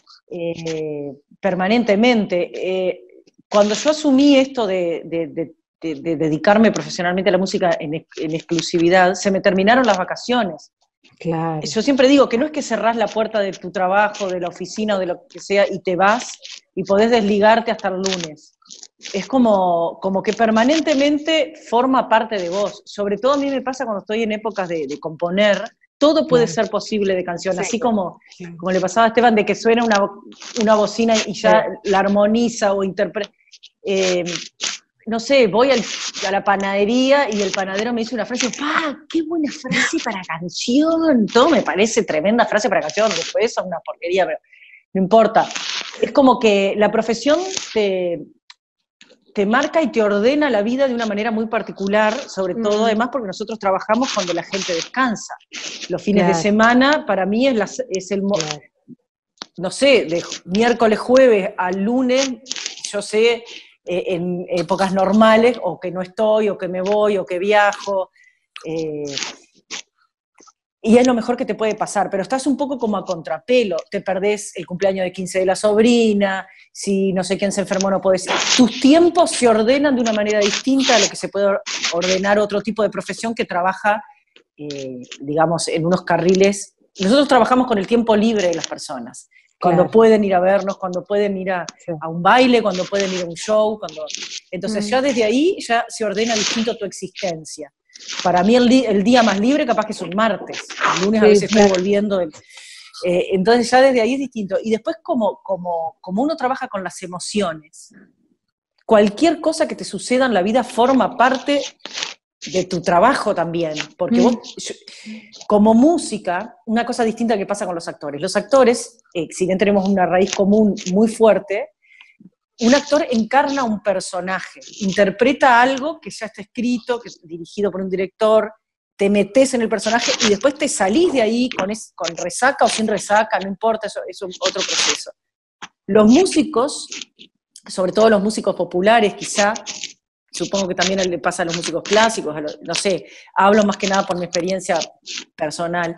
permanentemente. Cuando yo asumí esto de dedicarme profesionalmente a la música en exclusividad, se me terminaron las vacaciones. Claro. Yo siempre digo que no es que cerrás la puerta de tu trabajo, de la oficina o de lo que sea y te vas y podés desligarte hasta el lunes. Es como que permanentemente forma parte de vos. Sobre todo a mí me pasa cuando estoy en épocas de componer, todo puede ser posible de canción, sí, así como le pasaba a Esteban, de que suena una bocina y ya la armoniza o interpreta. No sé, voy a la panadería y el panadero me dice una frase, ¡pah! ¡Qué buena frase para canción! Todo me parece tremenda frase para canción, después eso es una porquería, pero no importa. Es como que la profesión te marca y te ordena la vida de una manera muy particular, sobre todo además porque nosotros trabajamos cuando la gente descansa. Los fines de semana para mí es el no sé, de miércoles, jueves al lunes, yo sé, en épocas normales, o que no estoy, o que me voy, o que viajo, y es lo mejor que te puede pasar, pero estás un poco como a contrapelo, te perdés el cumpleaños de 15 de la sobrina, si no sé quién se enfermó no podés ir. Tus tiempos se ordenan de una manera distinta a lo que se puede ordenar otro tipo de profesión que trabaja, digamos, en unos carriles. Nosotros trabajamos con el tiempo libre de las personas, cuando pueden ir a vernos, cuando pueden ir a un baile, cuando pueden ir a un show, entonces ya desde ahí ya se ordena distinto tu existencia. Para mí el día más libre capaz que es un martes, el lunes a veces estoy volviendo, entonces ya desde ahí es distinto. Y después como uno trabaja con las emociones, cualquier cosa que te suceda en la vida forma parte de tu trabajo también, porque vos, como música, una cosa distinta que pasa con los actores, si bien tenemos una raíz común muy fuerte, un actor encarna un personaje, interpreta algo que ya está escrito, que es dirigido por un director, te metes en el personaje y después te salís de ahí con resaca o sin resaca, no importa, eso es otro proceso. Los músicos, sobre todo los músicos populares quizá, supongo que también le pasa a los músicos clásicos, no sé, hablo más que nada por mi experiencia personal.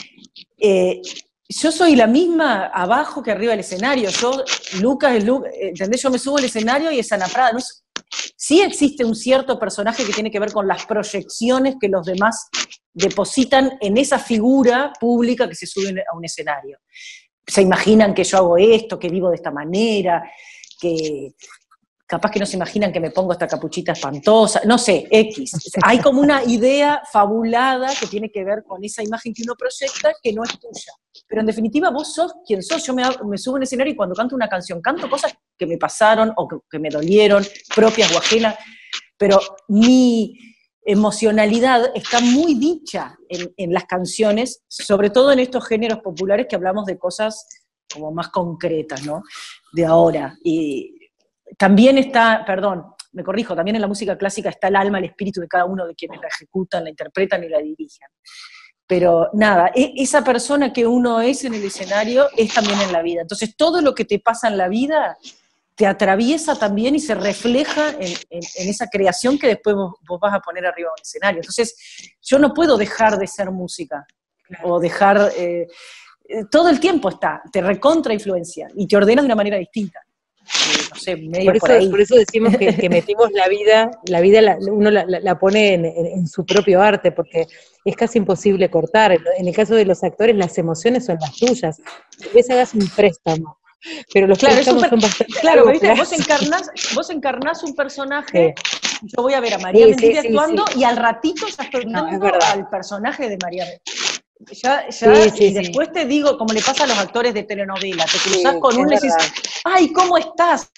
Yo soy la misma abajo que arriba del escenario. Lucas es Lucas, ¿entendés? Yo me subo al escenario y es Ana Prada. ¿No? Sí existe un cierto personaje que tiene que ver con las proyecciones que los demás depositan en esa figura pública que se sube a un escenario. Se imaginan que yo hago esto, que vivo de esta manera, que capaz que no se imaginan que me pongo esta capuchita espantosa, no sé, X. Hay como una idea fabulada que tiene que ver con esa imagen que uno proyecta que no es tuya. Pero en definitiva vos sos quien sos. Yo me subo a un escenario y cuando canto una canción, canto cosas que me pasaron o que me dolieron, propias o ajenas, pero mi emocionalidad está muy dicha en las canciones, sobre todo en estos géneros populares que hablamos de cosas como más concretas, ¿no? De ahora. Y también está, perdón, me corrijo, también en la música clásica está el alma, el espíritu de cada uno de quienes la ejecutan, la interpretan y la dirigen. Pero nada, esa persona que uno es en el escenario es también en la vida. Entonces todo lo que te pasa en la vida te atraviesa también y se refleja en esa creación que después vos vas a poner arriba del escenario. Entonces yo no puedo dejar de ser música, o dejar, todo el tiempo te recontra influencia y te ordena de una manera distinta. No sé, medio por ahí. Por eso decimos que metimos la vida uno la pone en su propio arte, porque es casi imposible cortar. En el caso de los actores, las emociones son las tuyas. Tal vez hagas un préstamo pero los Claro, préstamos son bastante claro, largos ¿viste? plazos. Vos encarnás un personaje, Sí. yo voy a ver a María Sí, Mendive sí, sí, actuando sí. y al ratito ya estoy No, es viendo verdad. al personaje de María Mendive. Ya, Sí, sí, y sí. después te digo, como le pasa a los actores de telenovela, te cruzás Sí, con es uno y decís, verdad. ¡ay, cómo estás!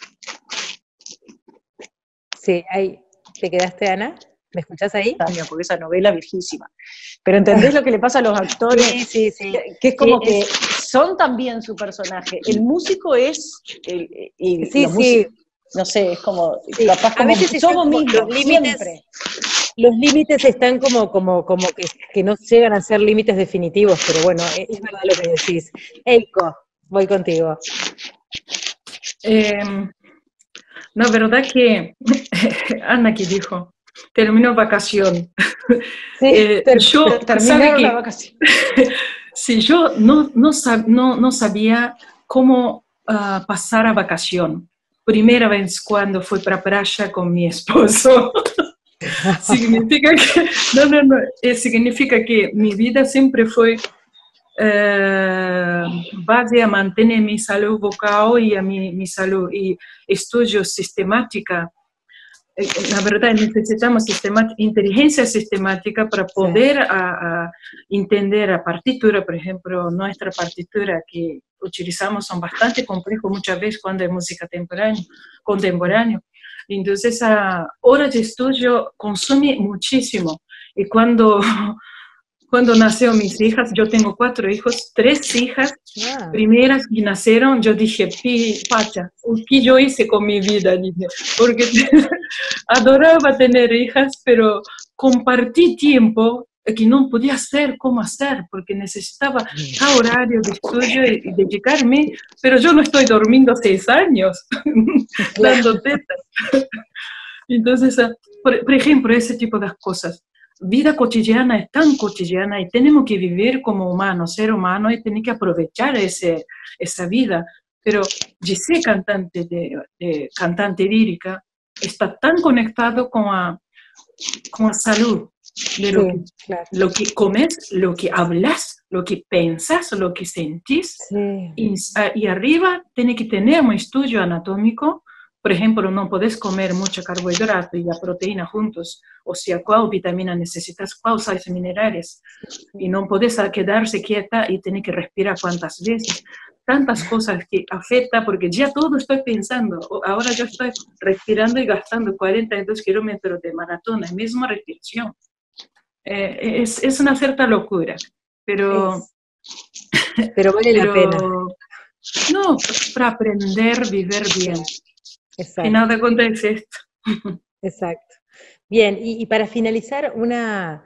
Sí, ahí. ¿Te quedaste, Ana? ¿Me escuchás ahí? Porque esa novela es viejísima. Pero ¿entendés lo que le pasa a los actores? Sí, sí, sí. Que es como Sí, que son también su personaje. El músico es, y sí, los sí. músicos, no sé, es como, Sí. capaz A como, veces están sos vos como mismo, siempre. los límites están como que no llegan a ser límites definitivos, pero bueno, es verdad lo que decís. Eiko, voy contigo. La verdad que Ana que dijo, terminó vacación. Sí, Yo, ¿sabe Terminaron la qué? vacación. Sí, yo no sabía cómo pasar a vacación. Primera vez cuando fui para playa con mi esposo. Significa que, significa que mi vida siempre fue base a mantener mi salud vocal y a mi salud y estudio sistemática. La verdad, necesitamos inteligencia sistemática para poder entender la partitura. Por ejemplo, nuestra partitura que utilizamos son bastante complejos muchas veces cuando es música contemporánea. Entonces, horas de estudio consume muchísimo. Y cuando nacieron mis hijas, yo tengo 4 hijos, 3 hijas primeras que nacieron, yo dije, Pacha, ¿qué yo hice con mi vida? Dije, porque adoraba tener hijas, pero compartí tiempo que no podía hacer cómo hacer, porque necesitaba cada horario de estudio y dedicarme, pero yo no estoy durmiendo 6 años dando tetas. Entonces, por ejemplo, ese tipo de cosas. Vida cotidiana es tan cotidiana y tenemos que vivir como humanos, ser humanos, y tener que aprovechar esa vida. Pero Giselle, cantante lírica, está tan conectado con la salud, de lo que comes, lo que hablas, lo que pensas, lo que sentís. Sí. Y arriba tiene que tener un estudio anatómico. Por ejemplo, no podés comer mucho carbohidrato y la proteína juntos, o sea, cuál vitamina necesitas, cuáles sais minerales, y no podés quedarse quieta y tener que respirar cuántas veces. Tantas cosas que afectan, porque ya todo estoy pensando. Ahora yo estoy respirando y gastando 42 kilómetros de maratón, la misma respiración. Es una cierta locura, pero vale la pena. No, para aprender a vivir bien. Exacto. Final de cuentas es esto. Exacto. Bien, y para finalizar, una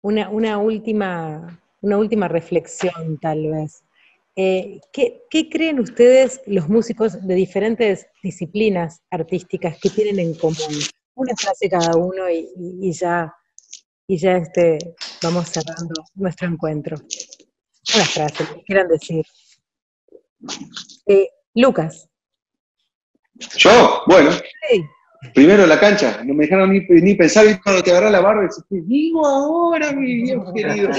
última reflexión, tal vez. ¿Qué creen ustedes los músicos de diferentes disciplinas artísticas que tienen en común? Una frase cada uno y ya vamos cerrando nuestro encuentro. Una frase, lo que quieran decir. Lucas. Yo, bueno. Sí. Primero la cancha, no me dejaron ni pensar, y cuando te agarra la barba, y dices, digo ahora, mi viejo querido.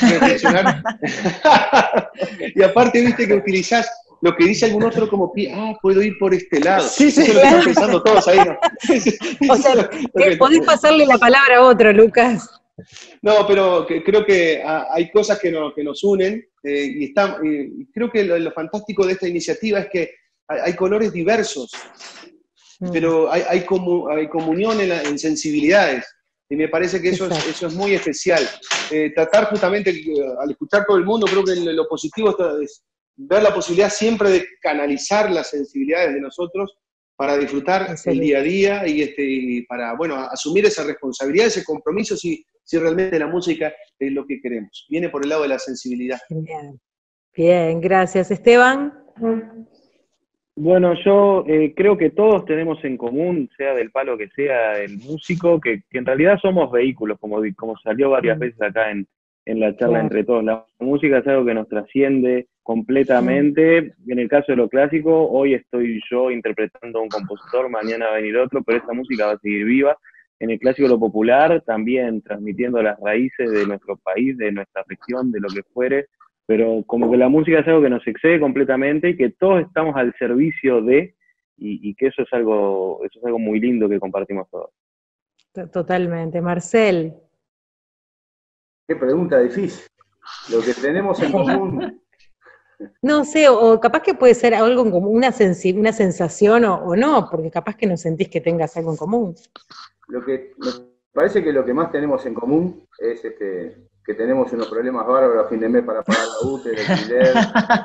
Y aparte, viste que utilizás lo que dice algún otro como, puedo ir por este lado. Sí, eso es lo que están pensando todos ahí, ¿no? O sea, podés pasarle la palabra a otro, Lucas. No, pero creo que hay cosas que nos unen, y creo que lo fantástico de esta iniciativa es que hay colores diversos, pero hay comunión en sensibilidades, y me parece que eso es muy especial. Tratar justamente, al escuchar todo el mundo, creo que lo positivo es ver la posibilidad siempre de canalizar las sensibilidades de nosotros para disfrutar el día a día y para, bueno, asumir esa responsabilidad, ese compromiso, si realmente la música es lo que queremos. Viene por el lado de la sensibilidad. Bien, gracias. Esteban. Bueno, yo creo que todos tenemos en común, sea del palo que sea el músico, que en realidad somos vehículos, como salió varias veces acá en la charla entre todos. La música es algo que nos trasciende completamente. En el caso de lo clásico, hoy estoy yo interpretando a un compositor, mañana va a venir otro, pero esta música va a seguir viva. En el clásico lo popular, también transmitiendo las raíces de nuestro país, de nuestra región, de lo que fuere. pero como que la música es algo que nos excede completamente y que todos estamos al servicio de, y que eso es algo muy lindo que compartimos todos. Totalmente. Marcel. Qué pregunta difícil. Lo que tenemos en común. No sé, o capaz que puede ser algo en común, una sensación o no, porque capaz que no sentís que tengas algo en común. Me parece que lo que más tenemos en común es que tenemos unos problemas bárbaros a fin de mes para pagar la UTE, el alquiler.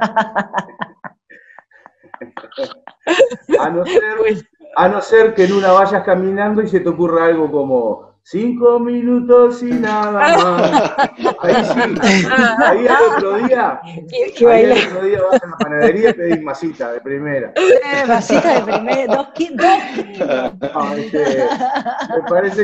A no ser que en una vayas caminando y se te ocurra algo como 5 minutos y nada más. Ahí sí, ahí al otro día vas a la panadería y pedís masita de primera. Masita de primera, 2 kilos. No, me parece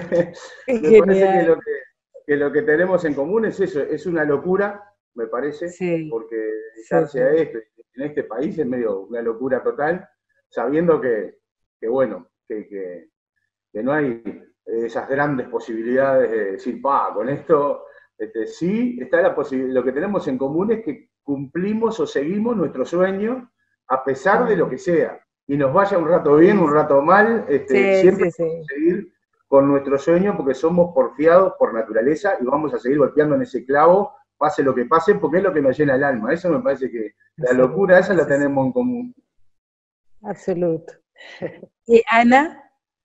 que lo que tenemos en común es eso, es una locura, me parece, sí, porque dedicarse a esto en este país es medio una locura total, sabiendo que no hay esas grandes posibilidades de decir, con esto, sí, está la posibilidad. Lo que tenemos en común es que cumplimos o seguimos nuestro sueño a pesar de lo que sea. Y nos vaya un rato bien, un rato mal, siempre vamos a seguir con nuestro sueño porque somos porfiados por naturaleza y vamos a seguir golpeando en ese clavo, pase lo que pase, porque es lo que nos llena el alma. Eso me parece que la locura esa la tenemos en común. Absoluto. ¿Y Ana?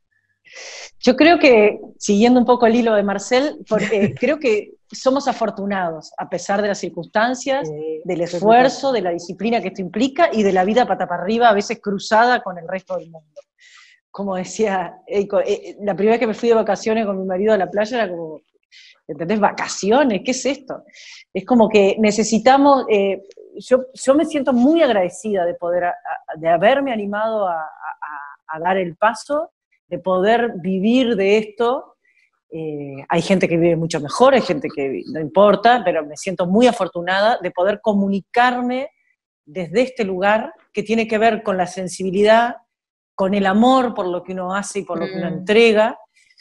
Yo creo que, siguiendo un poco el hilo de Marcel, creo que somos afortunados, a pesar de las circunstancias, del esfuerzo, de la disciplina que esto implica y de la vida pata para arriba, a veces cruzada con el resto del mundo. Como decía Eiko, la primera vez que me fui de vacaciones con mi marido a la playa era como, ¿entendés? ¿Vacaciones? ¿Qué es esto? Es como que necesitamos, yo me siento muy agradecida de haberme animado a dar el paso, de poder vivir de esto. Hay gente que vive mucho mejor, hay gente que no importa, pero me siento muy afortunada de poder comunicarme desde este lugar que tiene que ver con la sensibilidad, con el amor por lo que uno hace y por lo que uno entrega,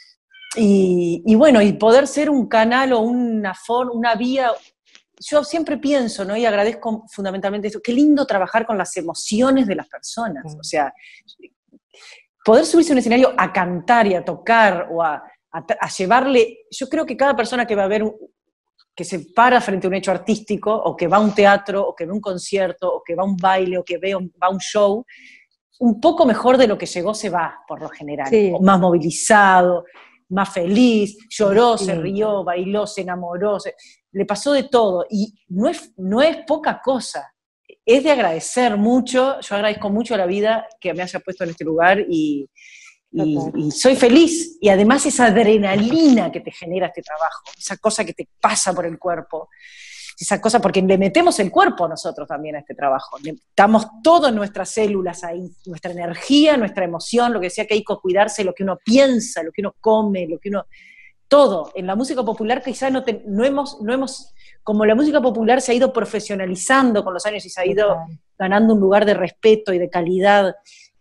y bueno, y poder ser un canal o una vía. Yo siempre pienso, ¿no? Y agradezco fundamentalmente eso, qué lindo trabajar con las emociones de las personas, o sea, poder subirse a un escenario a cantar y a tocar o a llevarle, yo creo que cada persona que va a ver, que se para frente a un hecho artístico, o que va a un teatro, o que va a un concierto, o que va a un baile, o que va a un show, un poco mejor de lo que llegó se va, por lo general, o más movilizado, más feliz, lloró, se rió, bailó, se enamoró, le pasó de todo, y no es poca cosa. Es de agradecer mucho, yo agradezco mucho a la vida que me haya puesto en este lugar y soy feliz. Y además esa adrenalina que te genera este trabajo, esa cosa que te pasa por el cuerpo, esa cosa, porque le metemos el cuerpo nosotros también a este trabajo, estamos todas nuestras células ahí, nuestra energía, nuestra emoción, lo que decía Keiko, cuidarse, lo que uno piensa, lo que uno come, lo que uno... Todo. En la música popular quizás no hemos, como la música popular se ha ido profesionalizando con los años y se ha ido ganando un lugar de respeto y de calidad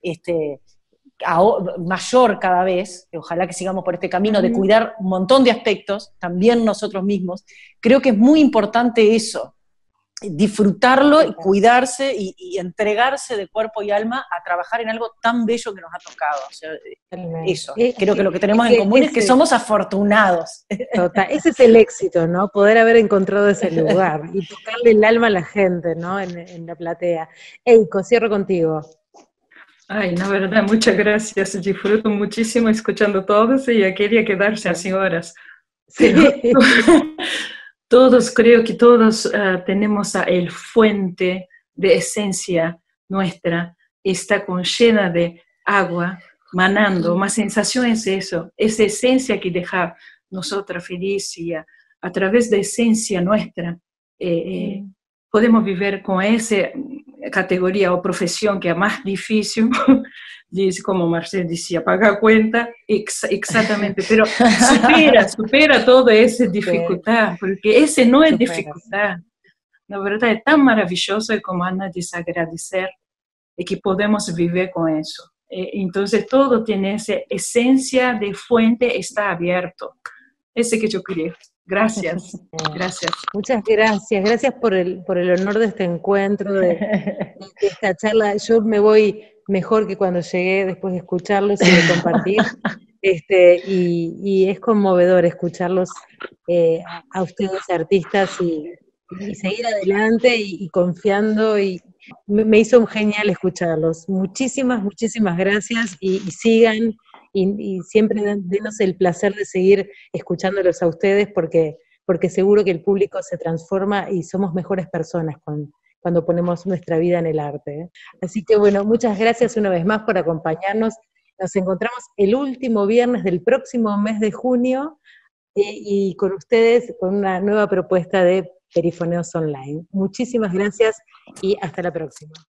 mayor cada vez, ojalá que sigamos por este camino de cuidar un montón de aspectos, también nosotros mismos, creo que es muy importante eso, disfrutarlo y cuidarse y entregarse de cuerpo y alma a trabajar en algo tan bello que nos ha tocado. O sea, eso, creo que lo que tenemos en común es que somos afortunados. Total, ese es el éxito, ¿no? Poder haber encontrado ese lugar y tocarle el alma a la gente, ¿no? En la platea. Eiko, cierro contigo. Ay, la verdad, muchas gracias. Disfruto muchísimo escuchando todos y ya quería quedarse así horas. Sí. Todos, creo que todos tenemos el fuente de esencia nuestra, está llena de agua, manando. Una sensación es eso, esa esencia que deja nosotras felices y a través de esencia nuestra podemos vivir con esa categoría o profesión que es más difícil, dice, como Marcel decía, pagar cuenta, exactamente, pero supera toda esa dificultad, porque ese no es dificultad. La verdad es tan maravilloso y como Ana dice, agradecer y que podemos vivir con eso. Entonces todo tiene esa esencia de fuente, está abierto. Ese que yo quería Gracias, gracias. Muchas gracias, gracias por el honor de este encuentro, de esta charla. Yo me voy mejor que cuando llegué después de escucharlos y de compartir, y es conmovedor escucharlos a ustedes artistas y seguir adelante y confiando, y me hizo genial escucharlos. Muchísimas, muchísimas gracias y sigan. Y siempre denos el placer de seguir escuchándolos a ustedes, porque seguro que el público se transforma y somos mejores personas cuando ponemos nuestra vida en el arte, ¿eh? Así que bueno, muchas gracias una vez más por acompañarnos. Nos encontramos el último viernes del próximo mes de junio, y con ustedes con una nueva propuesta de Perifoneos Online. Muchísimas gracias y hasta la próxima.